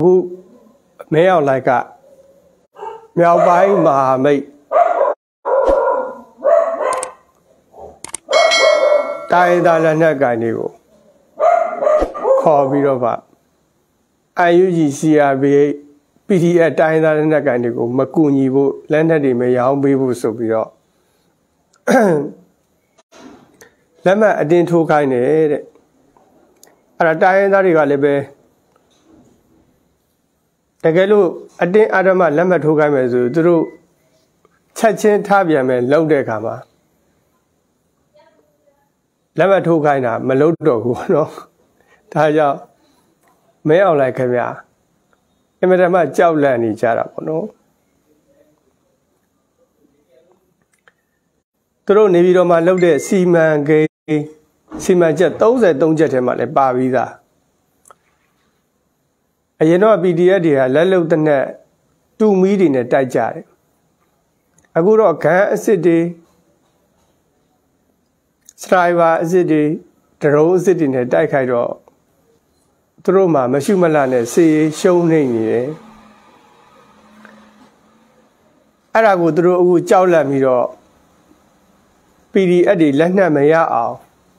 မဲအောင်လိုက်ကမြောက်ပိုင်းမဟာမိတ်တိုင်းသားလက်နက်ကိုင်တွေကိုခေါ်ပြီးတော့ဗ IUG CRPH PDF တိုင်းသားလက်နက်ကိုင်တွေကိုမကူညီဖို့လက်နက်တွေမရောင်းပေးဖို့ဆိုပြီးတော့လက်မှတ်အတင်းထိုးခိုင်းတယ်တဲ့အဲ့ဒါတိုင်းသားတွေကလည်းပဲတကယ်လို့အတင်းအဓမ္မလက်မှတ်ထိုးခိုင်းမယ်ဆိုသူတို့ချက်ချင်းထားပြန်မယ်လောက်တဲ့အခါမှာလက်မှတ်ထိုးခိုင်းတာမလုပ်တော့ဘူးเนาะဒါကြောင့်မဲအောင်လိုက်ခင်ဗျာအမြဲတမ်းကြောက်လန့်နေကြတာပေါ့နော်သူတို့နေပြီးတော့မှလုပ်တဲ့စီမံချက်33ချက်ထဲမှာလည်းပါပြီးသားအရင်တော့ PDF တွေကလက်လုံတနက်တူမီးတွေနဲ့တိုက်ကြတယ်အခုတော့ဂန်အစ်စ်တွေစထရိုင်ဘာအစ်စ်တွေဒရုန်းအစ်စ်တွေနဲ့တိုက်ခိုက်တော့သူတို့မှမရှုမလှနဲ့စေရှုံးနေနေတယ်အဲ့ဒါကိုသူတို့အခုကြောက်လန့်ပြီးတော့ PDF တွေလက်နက်မရအောင်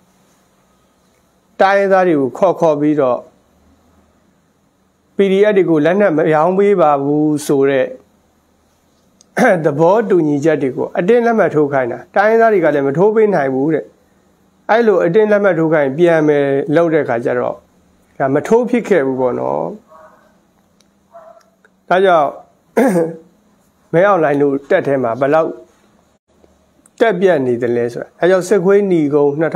တိုင်းသားတွေကိုခေါ်ပြီးတော့ PDF တွေကိုလက်နက်မရောင်းပေးပါဘူးဆိုတဲ့သဘောတူညီချက်တွေကိုအတင်းလက်မှတ်ထိုးခိုင်းတာတိုင်းသားတွေကလည်းမထိုးပေးနိုင်ဘူးတဲ့အဲ့လိုအတင်းလက်မှတ်ထိုးခိုင်းပြန်မယ်လောက်တဲ့ခါကျတော့ဒါမထိုးဖြစ်ခဲ့ဘူးပေါ့နော်ဒါကြောင့်မဲအောင်လိုင်းလို့တက်ထဲမှာဘယ်လောက်တက်ပြတ်နေတယ်လဲဆိုတာအဲကြောင့်စစ်ခွေးညီကုန်း2023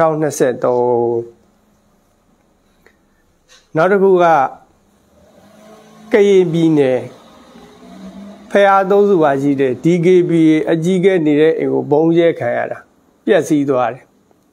နောက်တစ်ခုကကရင်ပြည်နယ်ဖျားသုံးစုပါရှိတဲ့ DKBA အကြီးကဲနေတဲ့အိမ်ကိုဘုံရဲခံရတာပျက်စီးသွားတယ်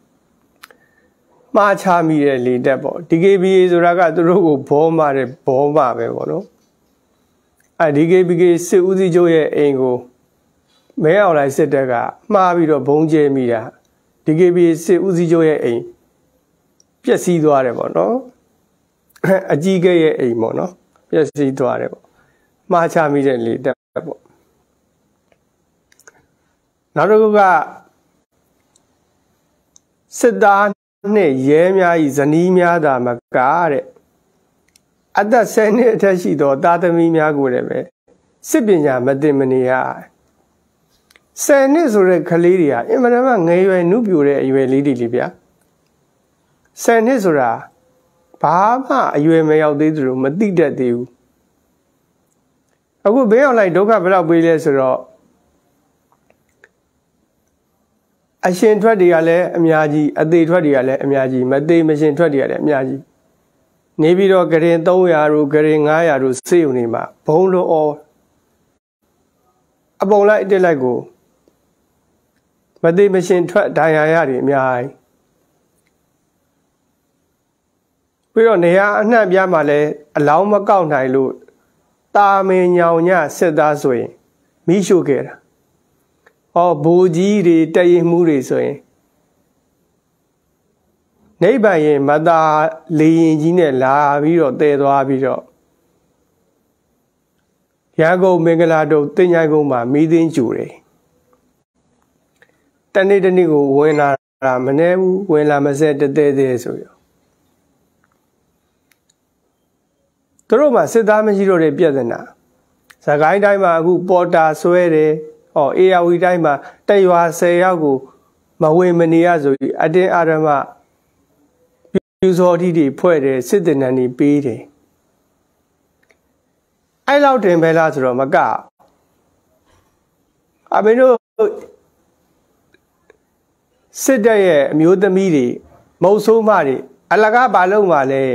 မှားချမိတဲ့လေတက်ပေါ့ DKBA ဆိုတာကသူတို့ကိုဘောမတဲ့ဘောမပဲပေါ့နော်အဲ DKBA စစ်ဦးစီးချုပ်ရဲ့အိမ်ကိုမဲအောင်လိုက်စစ်တပ်ကမှားပြီးတော့ဘုံကျဲမိတာ DKBA စစ်ဦးစီးချုပ်ရဲ့အိမ်ပျက်စီးသွားတယ်ပေါ့နော်အကြီးကဲရဲ့အိမ်ပေါ့နော်ပျက်စီးသွားတယ်ပေါ့မှားချမိတဲ့လေတက်ပေါ့နောက်တစ်ခုကစစ်သားနဲ့ရဲများဤဇနီးများသာမကားတဲ့အသက်10နှစ်အထက်ရှိသောသားသမီးများကိုလည်းပဲစစ်ပညာမသိမနေရ10နှစ်ဆိုတဲ့ကလေးတွေဟာအင်မတန်မှငယ်ရွယ်နုပြိုတဲ့အရွယ်လေးတွေလေဗျာ10နှစ်ဆိုတာဘာမှအရွယ်မရောက်သေးသလိုမသိတတ်သေးဘူးအခုဘေးအောင်လိုက်ဒုက္ခဘယ်လောက်ပေးလဲဆိုတော့အရှင်ထွက်တွေကလည်းအများကြီးအသေးထွက်တွေကလည်းအများကြီးမသေးမရှင်ထွက်တွေကလည်းအများကြီးနေပြီးတော့ဂရင်300တို့ဂရင်900တို့စေုံနေမှာဘုံလုံးအောအပုံလိုက်တက်လိုက်ကိုမသေးမရှင်ထွက်ဒဏ်ရာရတွေအများကြီးပြီးတော့နေရာအနှံ့ပြားမှာလည်းအလောင်းမကောက်နိုင်လို့တာမင်ညောင်ညစစ်သားဆိုရင်မိရှို့ခဲ့တာဟောဘူကြီးတွေတရင်မှုတွေဆိုရင်နိဗ္ဗာန်ရင်မသာလေရင်ကြီးနဲ့လာပြီးတော့တည်သွားပြီးတော့ရန်ကုန်မင်္ဂလာတို့တင်ញိုင်းကုန်းမှာမိသိင်းကျူတယ်တနေ့တနေ့ကိုဝင်လာတာမနှဲဘူးဝင်လာမစက်တဲတဲဆိုရသူတို့မှာစစ်သားမရှိတော့တဲ့ပြဿနာစကိုင်းတိုင်းမှာအခုပေါ်တာဆွဲတယ်ဟောအေယာဝီတိုင်းမှာတရွာ10ယောက်ကိုမဝင်မနေရဆိုပြီးအတင်းအဓမ္မပြူစောတိတွေဖွဲ့တယ်စစ်တင်တန်းတွေပေးတယ်အဲ့လောက်တင်ပဲလားဆိုတော့မကအမင်းတို့စစ်တပ်ရဲ့အမျိုးသမီးတွေမုတ်ဆိုးမတွေအလကားဘာလုပ်မှလဲ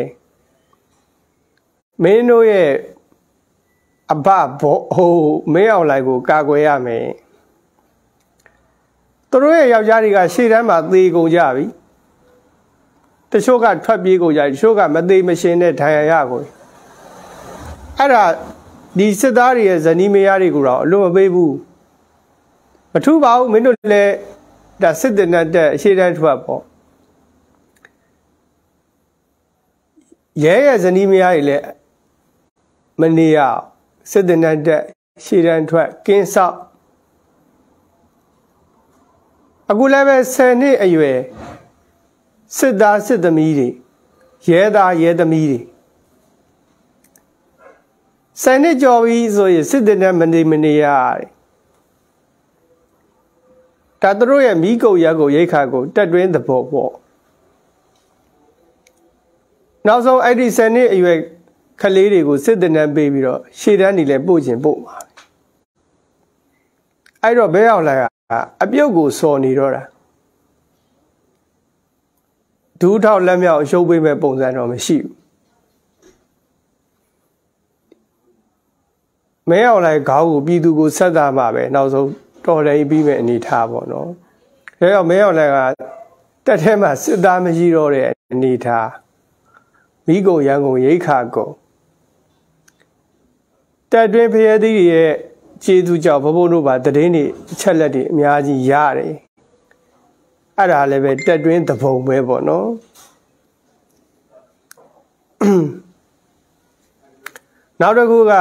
မင်းတို့ရဲ့အဘဘောဟိုမင်းအောင်လိုက်ကိုကာကွယ်ရမယ်သူတို့ရဲ့ယောက်ျားတွေကရှေ့တန်းမှာသေကုန်ကြပြီတချို့ကထွက်ပြေးကုန်ကြပြီတချို့ကမသေးမရှင်တဲ့ဒဏ်ရာရကုန်အဲ့ဒါဒီစစ်သားတွေရဲ့ဇနီးမယားတွေကိုတော့အလွတ်မပေးဘူးမထူးပါဘူးမင်းတို့လည်းဒါစစ်တပ်နဲ့တက်အရှေ့တန်းထွက်ပေါ့ရဲရဲ့ဇနီးမယားတွေလည်းမနေရစစ်တပ်နဲ့တက်ရှေ့တန်းထွက်ကင်းဆောက်အခုလည်းပဲ10နှစ်အရွယ်စစ်သားစစ်သမီးတွေရဲသားရဲသမီးတွေ10နှစ်ကျော်ပြီဆိုရင်စစ်တပ်နဲ့မနေရတယ်ဒါသူတို့ရဲ့မိကုတ်ရက်ကိုရိတ်ခါကိုတက်တွင်းသဘောပေါ့နောက်ဆုံးအဲ့ဒီ10နှစ်အရွယ်ခလေးတွေကိုစစ်တပ်နဲ့ပေးပြီးတော့ရှေ့တန်းနေလဲပို့ခြင်းပို့မှာအဲ့တော့ဘဲအောင်လိုက်အပြုတ်ကိုစော်နေတော့တာဒူးထောက်လက်မြောက်ရှုပ်ပေးမဲ့ပုံစံတော့မရှိဘူးမဲအောင်လိုက်ခေါင်းကိုပြည်သူကိုဆက်သားမှာပဲနောက်ဆုံးတော်တယ်ပြီးမဲ့အနေထားပေါ့နော်ဒါကြောင့်မဲအောင်လိုက်ကတက်ထဲမှာစစ်သားမရှိတော့တဲ့အနေထားမိကုန်ရန်ကုန်ရိတ်ခါကုန်တက်တွင်းဖရဲသီးရဲ့ကျေးဇူးကြောင့်ဘဘိုးတို့ပါတည်င်းတွေအချက်လက်တွေအများကြီးရတယ်အဲ့ဒါလည်းပဲတက်တွင်းသဘုံပဲပေါ့နော်နောက်တစ်ခုက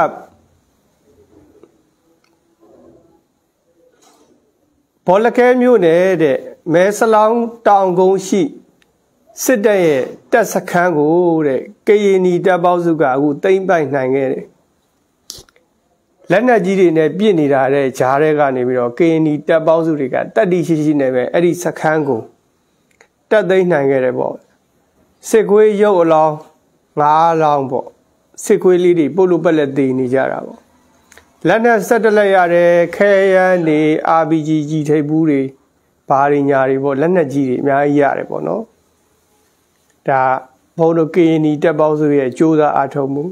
ဘောလခဲမြို့နယ်တဲ့မဲဆလောင်းတောင်ကုန်းရှိစစ်တပ်ရဲ့တပ်စခန်းကိုတဲ့ကရင်နီတပ်ပေါင်းစုကအခုသိမ်းပိုက်နိုင်ခဲ့တယ်လက်နက်ကြီးတွေနဲ့ပြစ်နေတာတဲ့ဂျားတွေကနေပြီးတော့ကရင်နီတပ်ပေါင်းစုတွေကတတ်တိရှိနဲ့ပဲအဲ့ဒီစခန်းကိုတက်သိမ်းနိုင်ခဲ့တယ်ပေါ့စစ်ခွေးရုပ်အလောင်း9လောင်းပေါ့စစ်ခွေးလေးတွေပုတ်လို့ပက်လက်သေးနေကြတာပေါ့လက်နဲ့ဆက်တက်လိုက်ရတဲ့ခဲရန်နေ RPG ကြီးထိပ်ဘူးတွေဘာတွေညာတွေပေါ့လက်နက်ကြီးတွေအများကြီးရတယ်ပေါ့နော်ဒါဘုံတို့ကရင်နီတပ်ပေါင်းစုရဲ့ကြိုးစားအားထုတ်မှု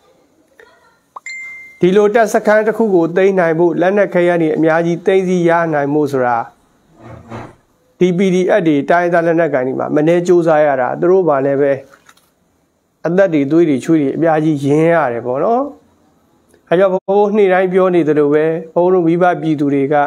ဒီလိုတပ်စခန်းတစ်ခုကိုသိမ်းနိုင်ဖို့လက်နက်ခဲရန်တွေအများကြီးသိမ်းစီရနိုင်မှုဆိုတာဒီ PDF တွေတိုင်းသားလက်နက်ကိုင်တွေမှာမနေကြိုးစားရတာသူတို့ဘာလဲပဲအသက်တွေသွေးတွေချွေးတွေအများကြီးရင်းရတယ်ပေါ့နော်အဲကြောင့်ဘိုးနေ့တိုင်းပြောနေသလိုပဲဘိုးတို့မိဘပြည်သူတွေက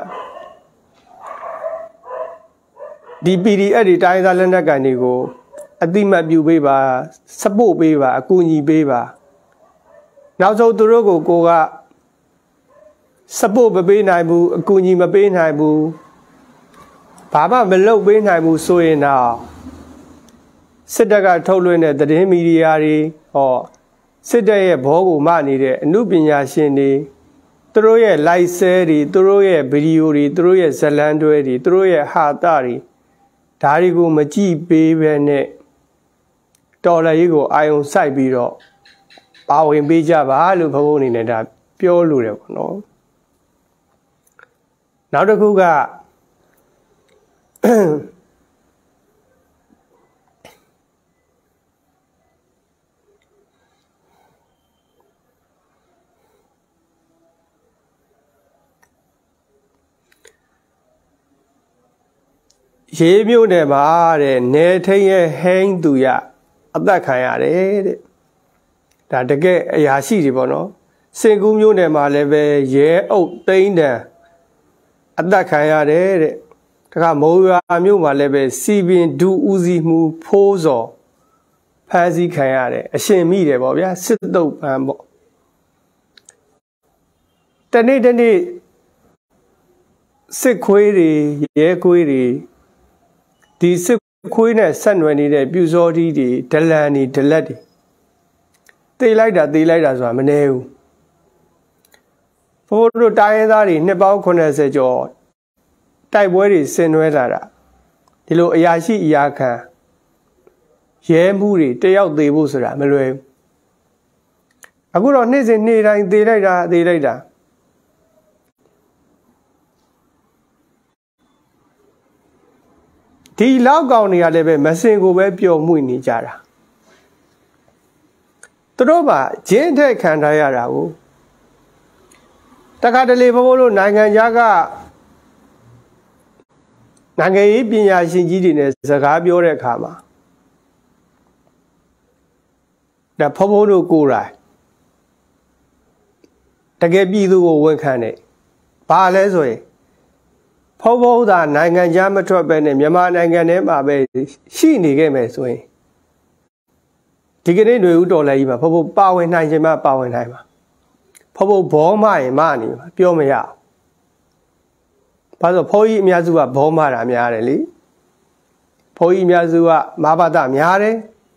ဒီ PDF တွေတိုင်းသားလက်နက်ကိုင်တွေကိုအတိမတ်ပြုပေးပါစပို့ပေးပါအကူအညီပေးပါနောက်ဆုံးသူတို့ကိုကစပို့မပေးနိုင်ဘူးအကူအညီမပေးနိုင်ဘူးဘာမှမလုပ်ပေးနိုင်ဘူးဆိုရင်တော့စစ်တပ်ကထုတ်လွှင့်တဲ့သတင်းမီဒီယာတွေဟောစစ်တပ်ရဲ့ဘောကိုမနေတဲ့အမှုပညာရှင်တွေသူတို့ရဲ့ live ဆဲတွေသူတို့ရဲ့ဗီဒီယိုတွေသူတို့ရဲ့ဇလန်းတွဲတွေသူတို့ရဲ့ဟာတာတွေဒါတွေကိုမကြည့်ပေးဘဲနဲ့တော်လှန်ရေးကိုအာယုံစိုက်ပြီးတော့ပါဝင်ပေးကြပါလို့ဘဘိုးအနေနဲ့ဒါပြောလို့တယ်ပေါ့နော်နောက်တစ်ခုကရေးမြို့နယ်မှာတဲ့နေထိန်ရဲ့ဟိန်းသူရအသက်ခံရတယ်တဲ့ဒါတကယ်အရာရှိတွေပေါ့နော်စင်ကူးမြို့နယ်မှာလည်းပဲရဲအုပ်သိန်းတန်အသက်ခံရတယ်တဲ့တခါမိုးရွာမြို့မှာလည်းပဲစီပင်ဒူဦးစီးမှုဖိုးစော်ဖမ်းဆီးခံရတယ်အရှင်မိတယ်ပေါ့ဗျာစစ်တုပ်ပန်းပေါ့တနေ့စစ်ခွေးတွေရဲခွေးတွေဒီစစ်ခွေးနဲ့ဆက်နွယ်နေတဲ့ပြူစောတီးတွေဒလန်တွေဒလက်တွေတေးလိုက်တာဆိုတာမနေဘူးဘိုးတို့တိုင်းရင်းသားတွေနှစ်ပေါင်း80ကျော်တိုက်ပွဲတွေဆင်နွှဲလာတာဒီလိုအရာရှိအရာခံရဲမှုတွေတယောက်သေးဖို့ဆိုတာမလွယ်ဘူးအခုတော့နေ့စဉ်နေ့တိုင်းသေးလိုက်တာဒီလောက်ကောင်တွေကလည်းပဲမစင်ကိုပဲပျော်မှုနေကြတာသူတို့ကဂျင်းထက်ခံထားရတာကိုတခါတလေဘိုးတို့နိုင်ငံခြားကနိုင်ငံရေးပညာရှင်ကြီးတွေနဲ့စကားပြောတဲ့အခါမှာဒါဘိုးတို့ကိုယ်တိုင်တကယ်ပြည်သူကိုဝန်ခံတယ်ဘာလဲဆိုရင်ဘိုးသာနိုင်ငံခြားမထွက်ပဲနဲ့မြန်မာနိုင်ငံထဲမှာပဲရှိနေခဲ့မယ်ဆိုရင်ဒီကနေ့ຫນွေဦးတော်လည်းကြီးမှာဘိုးပါဝင်နိုင်ခြင်းမှပါဝင်နိုင်မှာဖို့ဘောမရင်မနေမှာပြောမရဘာလို့ဖိုးကြီးအများစုကဘောမတာများတယ်လေဖိုးကြီးအများစုကမဘာသာများတယ်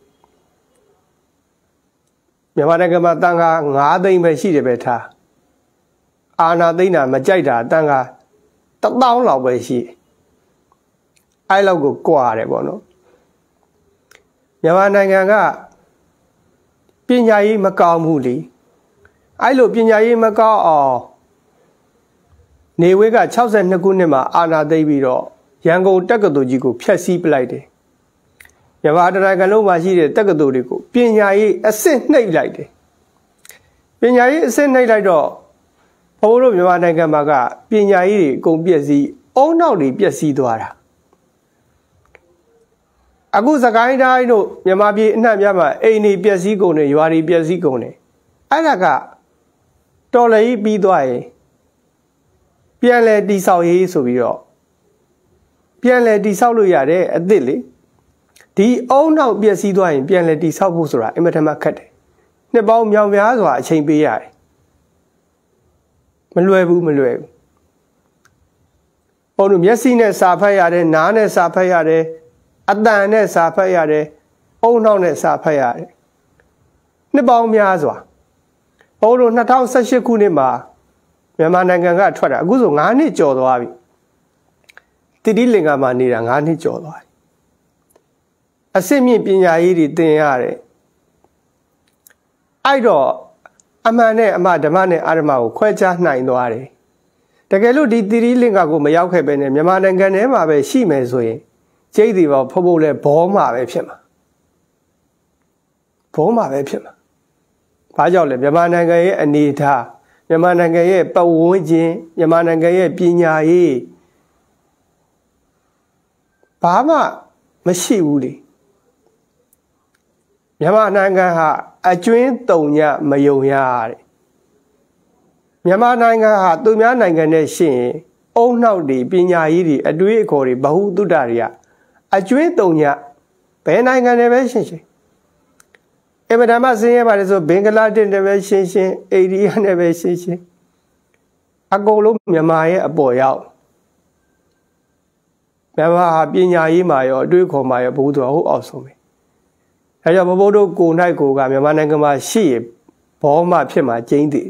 မြန်မာနိုင်ငံမှာတန်ခါ9သိန်းပဲရှိတယ်ပဲထားအာနာသိန်းတာမကြိုက်တာတန်ခါ1000လောက်ပဲရှိအဲ့လောက်ကိုကြွားတယ်ပေါ့နော်မြန်မာနိုင်ငံကပညာရေးမကောင်းဘူးလေအဲ့လိုပညာရေးမကောင်းအောင်နေဝေးက62ခုနှစ်မှာအာဏာသိမ်းပြီးတော့ရန်ကုန်တက္ကသိုလ်ကြီးကိုဖျက်ဆီးပလိုက်တယ်မြန်မာနိုင်ငံလုံးမှာရှိတဲ့တက္ကသိုလ်တွေကိုပညာရေးအဆင့်နှိပ်လိုက်တယ်ပညာရေးအဆင့်နှိပ်လိုက်တော့ဘိုးတို့မြန်မာနိုင်ငံမှာကပညာရေးတွေအကုန်ပျက်စီးအုံနောက်တွေပျက်စီးသွားတာအခုစကိုင်းတိုင်းတို့မြန်မာပြည်အနှံ့များမှာအိမ်တွေပျက်စီးကုန်တယ်ရွာတွေပျက်စီးကုန်တယ်အဲ့ဒါကတော်လည်းပြီးသွားရင်ပြန်လဲတိဆောက်ရေးဆိုပြီးတော့ပြန်လဲတိဆောက်လို့ရတယ်အသစ်လေဒီအုံနောက်ပျက်စီးသွားရင်ပြန်လဲတိဆောက်ဖို့ဆိုတာအင်မတန်မှခက်တယ်နှစ်ပေါင်းမြောင်များစွာအချိန်ပေးရတယ်မလွယ်ဘူးဘုံတို့မျက်စိနဲ့စာဖတ်ရတယ်နားနဲ့စာဖတ်ရတယ်အတန်နဲ့စာဖတ်ရတယ်အုံနောက်နဲ့စာဖတ်ရတယ်နှစ်ပေါင်းများစွာဘုံတို့2018ခုနှစ်မှာမြန်မာနိုင်ငံကထွက်တာအခုဆို9နှစ်ကျော်သွားပြီတိတိလင်္ကာမှာနေတာ9နှစ်ကျော်သွားပြီအစစ်မြင့်ပညာရေးတွေသင်ရတယ်အဲ့တော့အမှန်နဲ့အမှဓမ္မနဲ့အာဓမ္မကိုခွဲခြားနိုင်သွားတယ်တကယ်လို့ဒီတိတိလင်္ကာကိုမရောက်ခဲ့ပဲနဲ့မြန်မာနိုင်ငံထဲမှာပဲရှိမယ်ဆိုရင်ကျိတ်ဒီပေါ့ဖို့လဲဘောမှာပဲဖြစ်မှာဘောမှာပဲဖြစ်မှာဘာကြောင့်လဲမြန်မာနိုင်ငံရဲ့အနေအထားမြန်မာနိုင်ငံရဲ့ပတ်ဝန်းကျင်မြန်မာနိုင်ငံရဲ့ပညာရေးဘာမှမရှိဘူးလေမြန်မာနိုင်ငံဟာအကျွင်းတုံညမယုံရတဲ့မြန်မာနိုင်ငံဟာသူများနိုင်ငံနဲ့ရှင်အုံနောက်တွေပညာရေးတွေအတွေးအခေါ်တွေဘဟုတုတ္တတွေကအကျွင်းတုံညဘယ်နိုင်ငံနဲ့ပဲရှင်အမဒါမဆင်းရဲပါတယ်ဆိုဘင်္ဂလားဒေ့ရှ်နဲ့ပဲရှင်အိန္ဒိယနဲ့ပဲရှင်အကုန်လုံးမြန်မာရဲ့အပေါ်ရောက်မြန်မာဟာပညာရေးမှာရောအတွေ့အခေါ်မှာရောဘုသူဟုတ်အောင်ဆုံးပဲအဲကြောင့်ဘုတို့ကို၌ကိုကမြန်မာနိုင်ငံမှာရှိရဘောမှဖြစ်မှာကျင်းတည်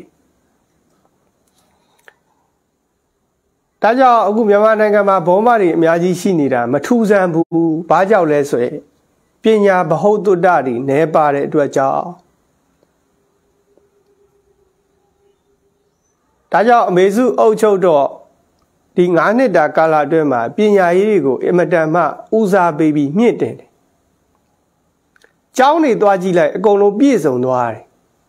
ဒါကြောင့်အခုမြန်မာနိုင်ငံမှာဘောမတွေအများကြီးရှိနေတာမထူးဆန်းဘူးဘာကြောင့်လဲဆိုရင်ပညာဘဟုတုတ္တတွေနည်းပါတဲ့အတွက်ကြောင့်ဒါကြောင့်အမေစုအုပ်ချုပ်တော့ဒီ9နှစ်တာကာလအတွင်းမှာပညာရေးတွေကိုအင်မတန်မှဦးစားပေးပြီးမြင့်တင်တယ်။ကျောင်းတွေသွားကြည့်လိုက်အကုန်လုံးပြည့်စုံသွားတယ်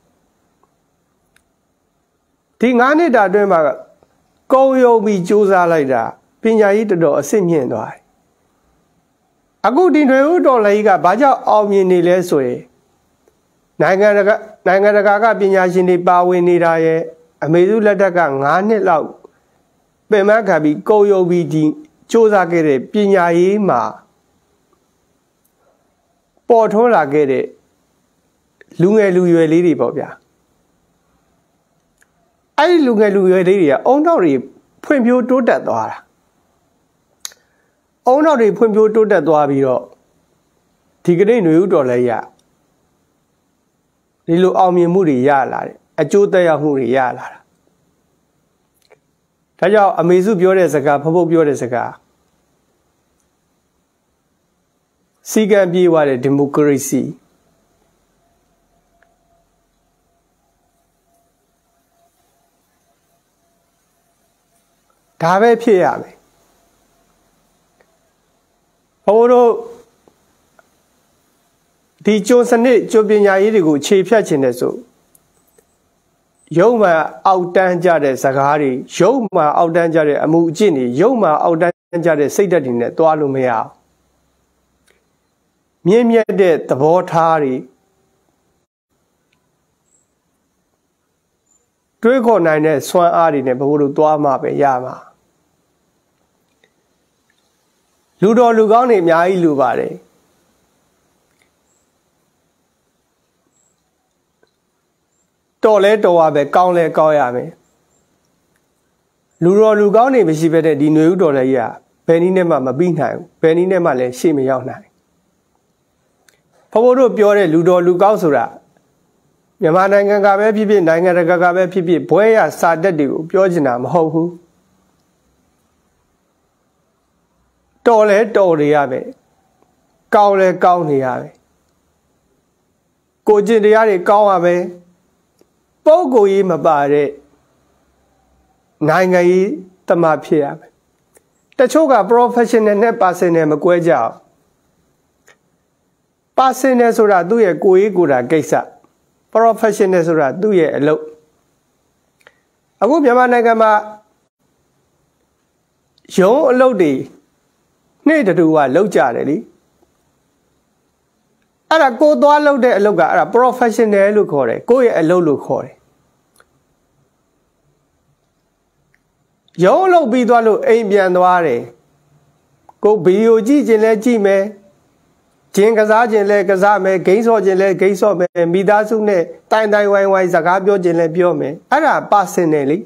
။ဒီ9နှစ်တာအတွင်းမှာကုံယုံပြီးစူးစမ်းလိုက်တာပညာရေးတော်တော်အဆင့်မြင့်သွားတယ်။အခုဒီတွေဦးတော်လည်းကဘာကြောင့်အောင်မြင်နေလဲဆိုရင်နိုင်ငံတကာကပညာရှင်တွေပါဝင်နေတာရဲ့အမေစုလက်ထက်က9နှစ်လောက်ပင်မခံပြီးကုံယုံပြီးဒီစူးစမ်းခဲ့တဲ့ပညာရေးမှာပေါ်ထွန်းလာခဲ့တဲ့လူငယ်လူရွယ်လေးတွေပေါ့ဗျာအဲ့ဒီလူငယ်လူရွယ်လေးတွေကအုံနောက်တွေဖွံ့ဖြိုးတိုးတက်သွားတာအုံနောက်တွေဖွံ့ဖြိုးတိုးတက်သွားပြီးတော့ဒီကနေ့ຫນွေဥတော်လည်းရဒီလိုအောင်မြင်မှုတွေရလာတယ်အကျိုးသက်ရောက်မှုတွေရလာတာဒါကြောင့်အမေစုပြောတဲ့စကားဖဖို့ပြောတဲ့စကားစီကံပြေးသွားတဲ့ဒီမိုကရေစီဒါပဲဖြစ်ရမယ်ဘိုးတို့ဒီကျွန်းစနစ်ကျွန်းပညာရေးတွေကိုခြေဖြတ်ခြင်းတဲ့ဆိုရုပ်မှအောက်တန်းကြတဲ့စကားတွေရုပ်မှအောက်တန်းကြတဲ့အမှုအကျင့်တွေရုပ်မှအောက်တန်းကြတဲ့စိတ်ဓာတ်တွေနဲ့တွားလို့မရအောင်မြင့်မြတ်တဲ့သဘောထားတွေတွေးခေါ်နိုင်တဲ့စွမ်းအားတွေနဲ့ဘိုးတို့တွားမှပဲရမှာလူတော်လူကောင်းတွေအများကြီးလူပါတယ်တော်လဲတော်ရပဲကောင်းလဲကောင်းရမယ်လူတော်လူကောင်းနေမရှိပဲတဲ့ဒီຫນွေဥတော်လဲကြီးကဘယ်နည်းနဲ့မှမပြီးနိုင်ဘူးဘယ်နည်းနဲ့မှလည်းရှေ့မရောက်နိုင်ဘုရားတို့ပြောတဲ့လူတော်လူကောင်းဆိုတာမြန်မာနိုင်ငံကပဲဖြစ်ဖြစ်နိုင်ငံတကာကပဲဖြစ်ဖြစ်ဘွဲရစာတက်တွေကိုပြောချင်တာမဟုတ်ဘူးတော်လဲတော်နေရပဲကောင်းလဲကောင်းနေရပဲကိုကျင့်တရားတွေကောင်းရပဲပုဂ္ဂိုလ်ကြီးမပါတဲ့နိုင်ငံရေးတမဖြစ်ရမယ်တချို့က professional နဲ့ personal မကွဲကြအောင် personal ဆိုတာသူ့ရဲ့ကိုယ်ရေးကိုယ်တာကိစ္စ professional ဆိုတာသူ့ရဲ့အလုပ်အခုမြန်မာနိုင်ငံမှာရုံးအလုပ်တွေနေ့တူကလောက်ကြတယ်လीအဲ့ဒါကိုသွားလုပ်တဲ့အလုပ်ကအဲ့ဒါ professional လို့ခေါ်တယ်ကိုယ့်ရဲ့အလုပ်လို့ခေါ်တယ်ရုံးလုပ်ပြီးသွားလို့အိမ်ပြန်သွားတယ်ကိုဗီဒီယိုကြည့်ခြင်းလဲကြည့်မယ်ဂျင်းကစားခြင်းလဲကစားမယ်ဂိမ်းဆော့ခြင်းလဲဂိမ်းဆော့မယ်မိသားစုနဲ့တိုင်တိုင်ဝိုင်းဝိုင်းစကားပြောခြင်းလဲပြောမယ်အဲ့ဒါ personal လी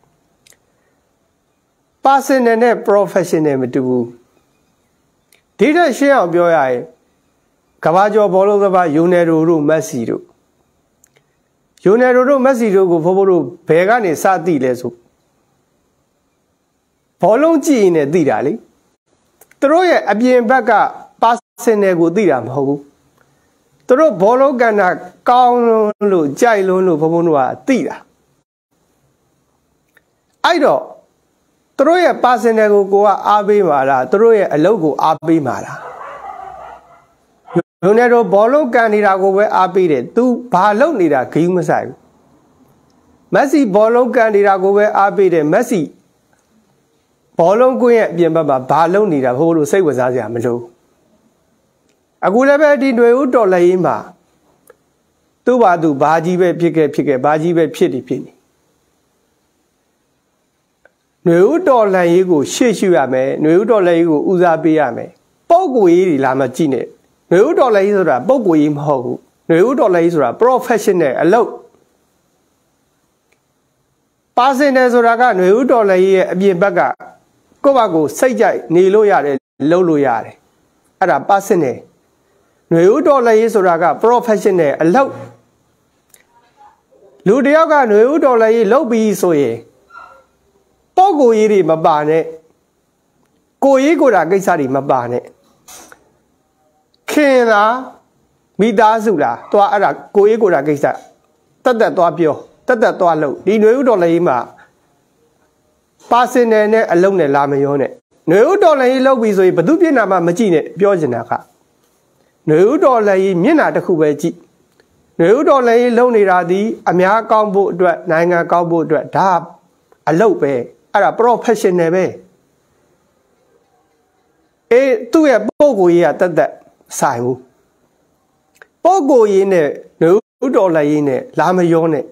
personal နဲ့ professional မတူဘူးဒီတဲ့ရှင်းအောင်ပြောရရင်ကဘာကျော်ဘောလုံးသမားယူနယ်တို့မက်ဆီတို့ယူနယ်တို့မက်ဆီတို့ကိုဘိုးဘိုးတို့ဘယ်ကနေစသိလဲဆိုဘောလုံးကြည့်ရင်လည်းသိတာလေသူတို့ရဲ့အပြင်ဘက်က personal ကိုသိတာမဟုတ်ဘူးသူတို့ဘောလုံးကန်တာကောင်းလို့ကြိုက်လို့ဘိုးဘိုးတို့ကသိတာအဲ့တော့သူတို့ရဲ့ personal ကိုကအားပေးပါလားသူတို့ရဲ့အလုပ်ကိုအားပေးပါလားလူနဲ့တော့ဘောလုံးကန်နေတာကိုပဲအားပေးတယ်သူဘာလုပ်နေတာဂိမ်းမဆိုင်ဘူးမက်ဆီဘောလုံးကန်နေတာကိုပဲအားပေးတယ်မက်ဆီဘောလုံးကွင်းရဲ့အပြင်ဘက်မှာဘာလုပ်နေတာဘို့လို့စိတ်ဝင်စားစရာမလိုအခုလည်းပဲဒီຫນွေဥတော်လည်းရေးမှာသူ့ဘာသူဘာကြီးပဲဖြစ်ခဲ့ဘာကြီးပဲဖြစ်နေຫນွေဥတော်လည်းရေးကိုရှေ့ရှုရမယ်ຫນွေဥတော်လည်းရေးကိုဦးစားပေးရမယ်ပုံကိုရေးတွေလာမှကြည့်နေຫນွေဥတော်လည်းရေးဆိုတာပုံကိုရေးမဟုတ်ဘူးຫນွေဥတော်လည်းရေးဆိုတာ professional အလုပ်personal ဆိုတာကຫນွေဥတော်လည်းရေးရဲ့အပြင်ဘက်ကကိုယ့်ဘာကိုစိတ်ကြိုက်နေလို့ရတယ်လုပ်လို့ရတယ်အဲ့ဒါ personal ຫນွေဥတော်လည်းရေးဆိုတာက professional အလုပ်လူတယောက်ကຫນွေဥတော်လည်းရေးလုပ်ပြီးဆိုရင်ပုဂ္ဂိုလ်ရေးတွေမပါနဲ့ကိုရေးကိုယ်တာကိစ္စတွေမပါနဲ့ခင်လားမိသားစုလားသွားအဲ့ဒါကိုရေးကိုယ်တာကိစ္စတက်သွားပြောတက်သွားလုပ်ဒီຫນွေဥတော်လည်းရေးမှာpersonal နဲ့အလုပ်နဲ့လာမရောနဲ့ຫນွေဥတော်လည်းရေးလုပ်ပြီးဆိုရင်ဘသူပြစ်နာမှမကြည့်နဲ့ပြောချင်တာကຫນွေဥတော်လည်းရေးမျက်နှာတစ်ခုပဲကြည့်ຫນွေဥတော်လည်းရေးလုပ်နေတာဒီအများကောင်းဖို့အတွက်နိုင်ငံကောင်းဖို့အတွက်ဒါအလုပ်ပဲအဲ့ဒါ professional ပဲသူ့ရဲ့ပုံကိုရေးကတက်ဆိုင်ဘူးပုံကိုရေးနဲ့ຫນွေဥတော်လည်းရေးနဲ့လာမရောနဲ့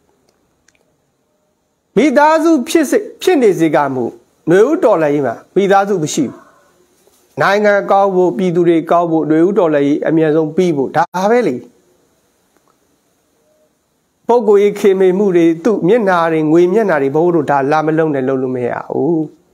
မိသားစုဖြစ်နေစေကမူຫນွေဥတော်လည်းရေးမှာမိသားစုမရှိဘူးနိုင်ငံကောင်းဖို့ပြည်သူတွေကောင်းဖို့ຫນွေဥတော်လည်းရေးအမြန်ဆုံးပြီးဖို့ဒါပဲလေပုဂ္ဂိုလ်ရေးခေမေမှုတွေသူ့မျက်နာတွေငွေမျက်နာတွေဘိုးတို့ဒါလာမလုံးနဲ့လုံးလို့မရဘူး